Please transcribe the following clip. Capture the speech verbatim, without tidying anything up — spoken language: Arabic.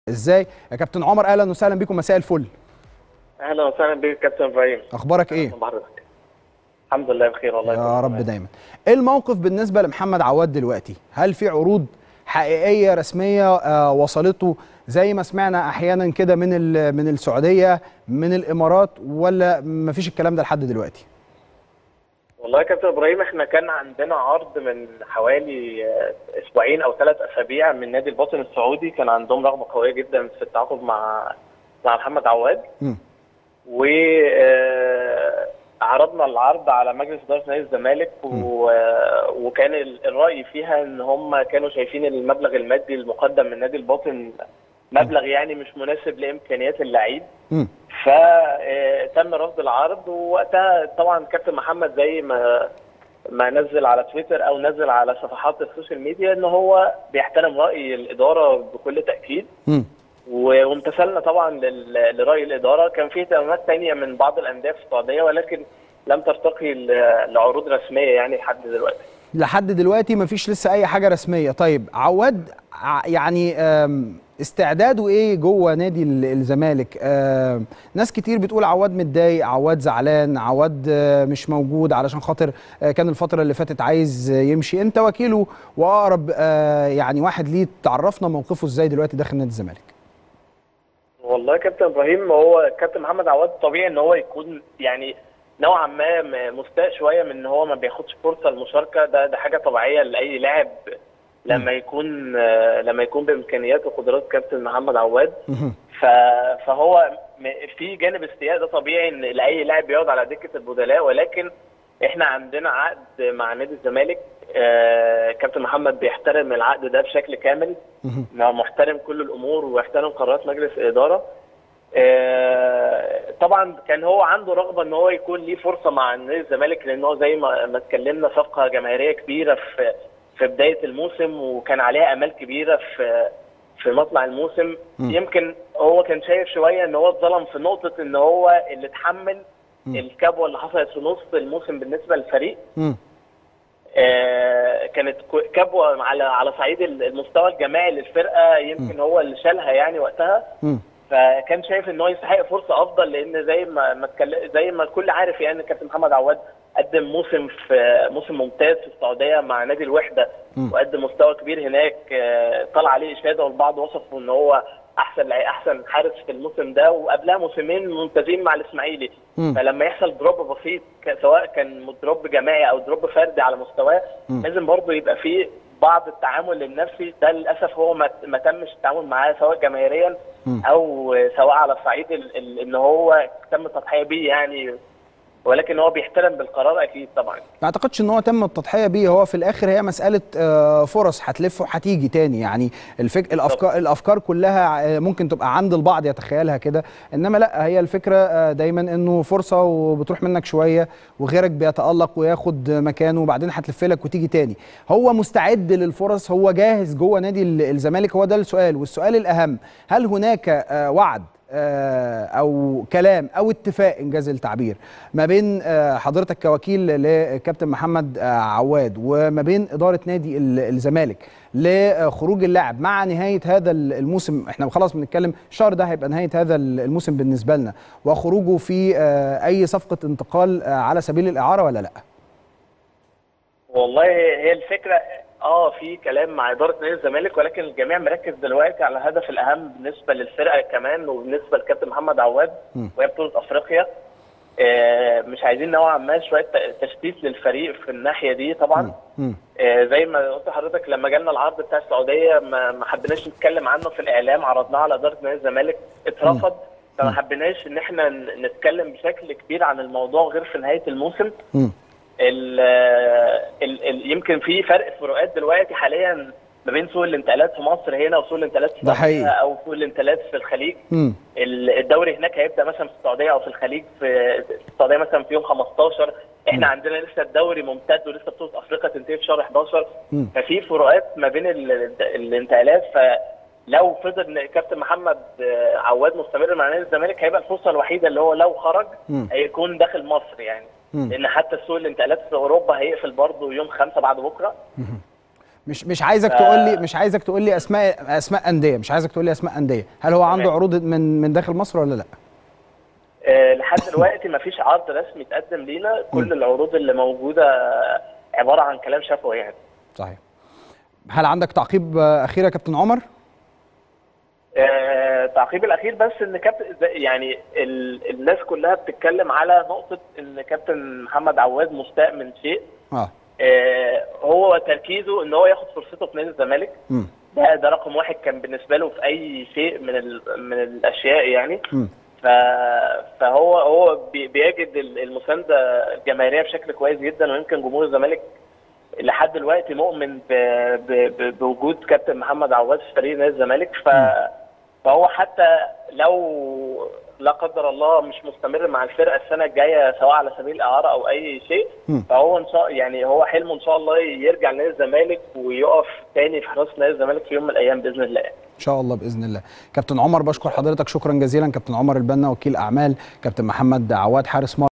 ازاي يا كابتن عمر؟ اهلا وسهلا بكم، مساء الفل. اهلا وسهلا بك كابتن ابراهيم. اخبارك ايه؟ بحضرتك الحمد لله بخير والله. يا رب دايما. ايه الموقف بالنسبه لمحمد عواد دلوقتي؟ هل في عروض حقيقيه رسميه آه وصلته زي ما سمعنا احيانا كده من من السعوديه من الامارات، ولا مفيش الكلام ده لحد دلوقتي؟ والله يا كابتن ابراهيم، احنا كان عندنا عرض من حوالي اسبوعين او ثلاث اسابيع من نادي الباطن السعودي، كان عندهم رغبه قويه جدا في التعاقد مع مع محمد عواد. م. و عرضنا العرض على مجلس اداره نادي الزمالك، و... وكان الراي فيها ان هم كانوا شايفين المبلغ المادي المقدم من نادي الباطن مبلغ يعني مش مناسب لامكانيات اللعيب. فتم رفض العرض، ووقتها طبعا كابتن محمد زي ما ما نزل على تويتر او نزل على صفحات السوشيال ميديا ان هو بيحترم راي الاداره بكل تاكيد. م. وامتثلنا طبعا لراي الاداره. كان في اهتمامات ثانيه من بعض الانديه في السعوديه، ولكن لم ترتقي لعروض رسميه يعني لحد دلوقتي. لحد دلوقتي مفيش لسه اي حاجه رسميه. طيب عواد يعني استعداده ايه جوه نادي الزمالك؟ ناس كتير بتقول عواد متضايق، عواد زعلان، عواد مش موجود علشان خاطر كان الفتره اللي فاتت عايز يمشي. انت وكيله واقرب يعني واحد ليه، تعرفنا موقفه ازاي دلوقتي داخل نادي الزمالك. والله يا كابتن ابراهيم، هو كابتن محمد عواد طبيعي ان هو يكون يعني نوعا ما مستاء شويه من ان هو ما بياخدش فرصه المشاركه. ده ده حاجه طبيعيه لاي لاعب لما يكون لما يكون بامكانيات وقدرات كابتن محمد عواد. فهو في جانب استياء، ده طبيعي ان لاي لاعب بيقعد على دكه البدلاء، ولكن احنا عندنا عقد مع نادي الزمالك. كابتن محمد بيحترم العقد ده بشكل كامل، محترم كل الامور ويحترم قرارات مجلس الاداره. طبعا كان هو عنده رغبه ان هو يكون ليه فرصه مع نادي الزمالك، لان هو زي ما ما اتكلمنا صفقه جماهيريه كبيره في في بدايه الموسم، وكان عليها امال كبيره في في مطلع الموسم. م. يمكن هو كان شايف شويه ان هو اتظلم في نقطه ان هو اللي اتحمل م. الكبوه اللي حصلت في نص الموسم بالنسبه للفريق. م. آه كانت كبوه على على صعيد المستوى الجماعي للفرقه، يمكن م. هو اللي شالها يعني وقتها. م. فكان شايف ان هو يستحق فرصه افضل، لان زي ما ما زي ما الكل عارف يعني كابتن محمد عواد قدم موسم في موسم ممتاز في السعوديه مع نادي الوحده، م. وقدم مستوى كبير هناك. طلع عليه اشاده، والبعض وصفه ان هو احسن احسن حارس في الموسم ده، وقبلها موسمين ممتازين مع الاسماعيلي. م. فلما يحصل دروب بسيط، سواء كان دروب جماعي او دروب فردي على مستواه، لازم برضه يبقى فيه بعض التعامل النفسي. ده للاسف هو ما تمش التعامل معاه سواء جماهيريا او سواء على صعيد ان هو تم التضحيه بيه يعني، ولكن هو بيحترم بالقرار اكيد طبعا. ما اعتقدش ان هو تم التضحيه بيه، هو في الاخر هي مساله فرص هتلف وهتيجي تاني يعني. الفك... الافكار الافكار كلها ممكن تبقى عند البعض يتخيلها كده، انما لا، هي الفكره دايما انه فرصه وبتروح منك شويه وغيرك بيتالق وياخد مكانه، وبعدين هتلف لك وتيجي تاني. هو مستعد للفرص؟ هو جاهز جوه نادي الزمالك؟ هو ده السؤال. والسؤال الاهم، هل هناك وعد او كلام او اتفاق انجاز التعبير ما بين حضرتك كوكيل لكابتن محمد عواد وما بين اداره نادي الزمالك لخروج اللاعب مع نهايه هذا الموسم؟ احنا خلاص بنتكلم الشهر ده هيبقى نهايه هذا الموسم بالنسبه لنا، وخروجه في اي صفقه انتقال على سبيل الاعاره ولا لا؟ والله هي الفكره اه في كلام مع اداره نادي الزمالك، ولكن الجميع مركز دلوقتي على الهدف الاهم بالنسبه للفرقه كمان وبالنسبه لكابتن محمد عواد، وهي بطوله افريقيا. آه مش عايزين نوعا ما شويه تشتيت للفريق في الناحيه دي طبعا. آه زي ما قلت لحضرتك، لما جالنا العرض بتاع السعوديه ما حبيناش نتكلم عنه في الاعلام، عرضناه على اداره نادي الزمالك اترفض. فما حبيناش ان احنا نتكلم بشكل كبير عن الموضوع غير في نهايه الموسم. م. ال ال ال يمكن في فرق فروقات دلوقتي حاليا ما بين سوق الانتقالات في مصر هنا وسوق الانتقالات في السعوديه او سوق الانتقالات في الخليج. م. الدوري هناك هيبدا مثلا في السعوديه او في الخليج في السعوديه مثلا في يوم خمستاشر، احنا م. عندنا لسه الدوري ممتد ولسه بطوله افريقيا تنتهي في شهر احداشر. م. ففي فروقات ما بين الانتقالات. فلو فضل كابتن محمد عواد مستمر مع نادي الزمالك، هيبقى الفرصه الوحيده اللي هو لو خرج م. هيكون داخل مصر يعني. لان حتى سوق الانتقالات في اوروبا هيقفل برضه يوم خمسة بعد بكره. مش مش عايزك ف... تقول لي مش عايزك تقول لي اسماء اسماء انديه مش عايزك تقول لي اسماء انديه هل هو عنده عروض من من داخل مصر ولا لا؟ أه لحد دلوقتي ما فيش عرض رسمي اتقدم لينا. كل م. العروض اللي موجوده عباره عن كلام شفوي يعني. صحيح. هل عندك تعقيب اخير يا كابتن عمر؟ آه، تعقيب الاخير بس ان كابتن يعني ال... الناس كلها بتتكلم على نقطه ان كابتن محمد عواد مستاء من شيء. اه, آه هو تركيزه ان هو ياخد فرصته في نادي الزمالك. م. ده ده رقم واحد كان بالنسبه له في اي شيء من ال... من الاشياء يعني. م. ف... فهو هو بي... بيجد المسانده الجماهيريه بشكل كويس جدا، ويمكن جمهور الزمالك لحد دلوقتي مؤمن ب... ب... بوجود كابتن محمد عواد في فريق نادي الزمالك. ف م. فهو حتى لو لا قدر الله مش مستمر مع الفرقه السنه الجايه سواء على سبيل الاعاره او اي شيء، م. فهو ان شاء يعني هو حلمه ان شاء الله يرجع لنادي الزمالك ويقف تاني في حراسه نادي الزمالك في يوم من الايام باذن الله. ان شاء الله باذن الله. كابتن عمر بشكر حضرتك شكرا جزيلا. كابتن عمر البنا وكيل اعمال كابتن محمد عواد حارس مرمى.